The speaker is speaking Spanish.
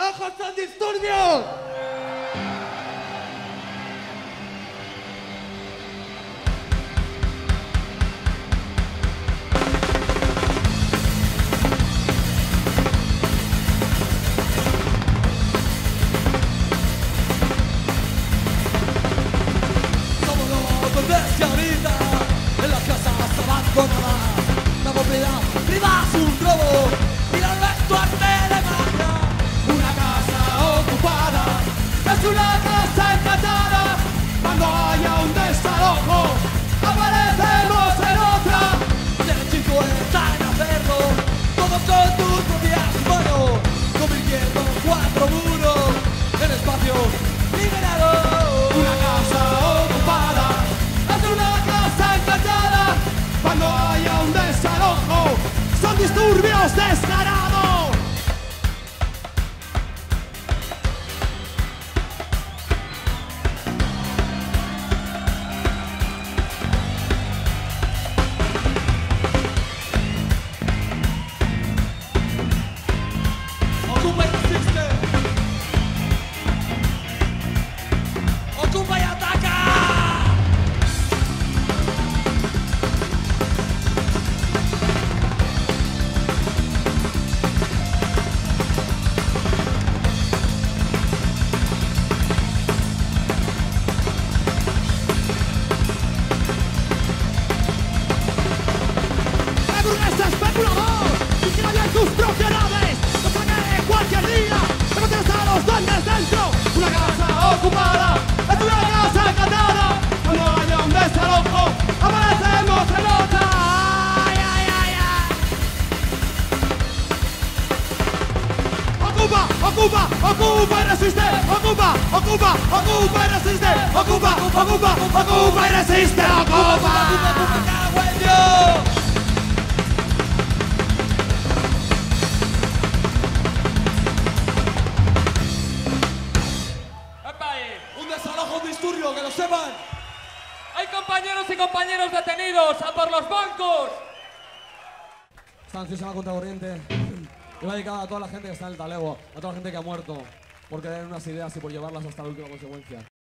desalojos son disturbios. Somos los desde ahorita en las casas abandonadas. La propiedad privada es un robo y la nuestro arte de magia. Una casa ocupada es una casa encantada. Cuando haya un desalojo, aparecemos en otra. El chico está en hacerlo, todo con tus propias manos, convirtiendo 4 muros en espacios liberados. Una casa ocupada es una casa encantada. Cuando haya un desalojo, son disturbios descarados. Ocupa y resiste. Ocupa y ataca. ¡Hamburguesa especulador! ¡Vigila bien tus propiedades! ¡No te cae cualquier día! ¡Te metes a los duendes dentro! ¡Una casa ocupada! ¡Es una casa encantada! Cuando haya un desalojo, aparecemos en otra. ¡Ay, ay, ay, ay! ¡Ocupa! ¡Ocupa! ¡Ocupa y resiste! ¡Ocupa! ¡Ocupa! ¡Ocupa y resiste! ¡Ocupa! ¡Ocupa! ¡Ocupa y resiste! ¡Ocupa! Me cago en Dios. Un desalojo, un disturbio, que lo sepan. Hay compañeros y compañeros detenidos, ¡a por los bancos! Esta canción se llama Contracorriente y va dedicada a toda la gente que está en el talego, a toda la gente que ha muerto por querer unas ideas y por llevarlas hasta la última consecuencia.